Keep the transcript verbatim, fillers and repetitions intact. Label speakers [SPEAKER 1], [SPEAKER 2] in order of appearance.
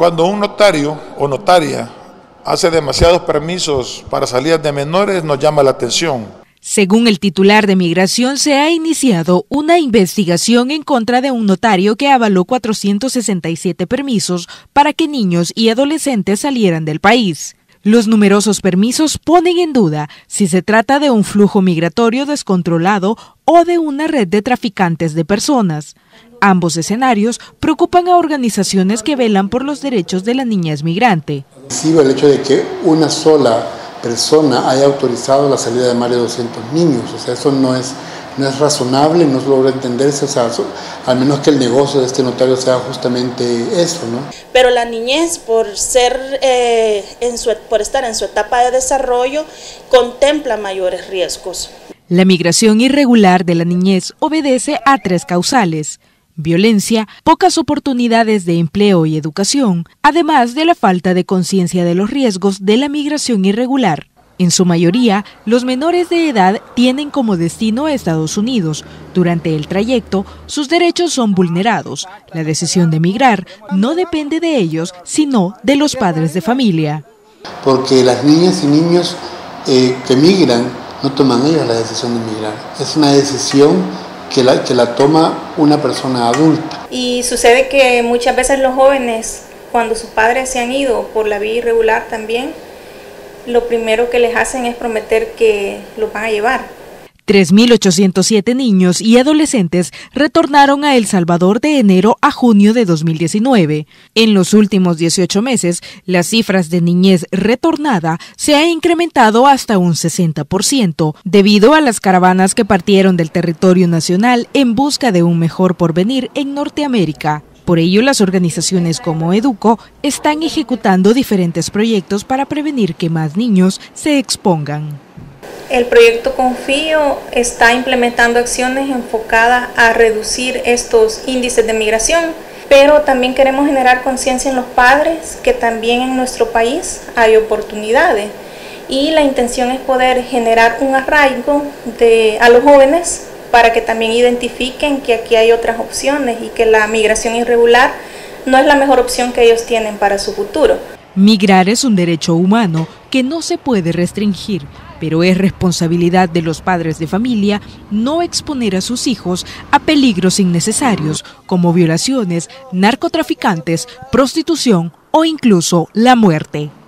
[SPEAKER 1] Cuando un notario o notaria hace demasiados permisos para salidas de menores, nos llama la atención.
[SPEAKER 2] Según el titular de Migración, se ha iniciado una investigación en contra de un notario que avaló cuatrocientos sesenta y siete permisos para que niños y adolescentes salieran del país. Los numerosos permisos ponen en duda si se trata de un flujo migratorio descontrolado o de una red de traficantes de personas. Ambos escenarios preocupan a organizaciones que velan por los derechos de la niñez migrante.
[SPEAKER 3] Sí, el hecho de que una sola persona haya autorizado la salida de más de doscientos niños, o sea, eso no es, no es razonable, no logra entenderse, o sea, al menos que el negocio de este notario sea justamente eso, ¿no?
[SPEAKER 4] Pero la niñez, por ser, eh, en su, por estar en su etapa de desarrollo, contempla mayores riesgos.
[SPEAKER 2] La migración irregular de la niñez obedece a tres causales: violencia, pocas oportunidades de empleo y educación, además de la falta de conciencia de los riesgos de la migración irregular. En su mayoría, los menores de edad tienen como destino a Estados Unidos. Durante el trayecto, sus derechos son vulnerados. La decisión de migrar no depende de ellos, sino de los padres de familia.
[SPEAKER 3] Porque las niñas y niños eh, que migran, no toman ellos la decisión de migrar. Es una decisión que la, que la toma una persona adulta.
[SPEAKER 5] Y sucede que muchas veces los jóvenes, cuando sus padres se han ido por la vía irregular también, lo primero que les hacen es prometer que los van a llevar.
[SPEAKER 2] tres mil ochocientos siete niños y adolescentes retornaron a El Salvador de enero a junio de dos mil diecinueve. En los últimos dieciocho meses, las cifras de niñez retornada se han incrementado hasta un sesenta por ciento, debido a las caravanas que partieron del territorio nacional en busca de un mejor porvenir en Norteamérica. Por ello, las organizaciones como Educo están ejecutando diferentes proyectos para prevenir que más niños se expongan.
[SPEAKER 5] El proyecto Confío está implementando acciones enfocadas a reducir estos índices de migración, pero también queremos generar conciencia en los padres que también en nuestro país hay oportunidades, y la intención es poder generar un arraigo de, a los jóvenes para que también identifiquen que aquí hay otras opciones y que la migración irregular no es la mejor opción que ellos tienen para su futuro.
[SPEAKER 2] Migrar es un derecho humano que no se puede restringir, pero es responsabilidad de los padres de familia no exponer a sus hijos a peligros innecesarios como violaciones, narcotraficantes, prostitución o incluso la muerte.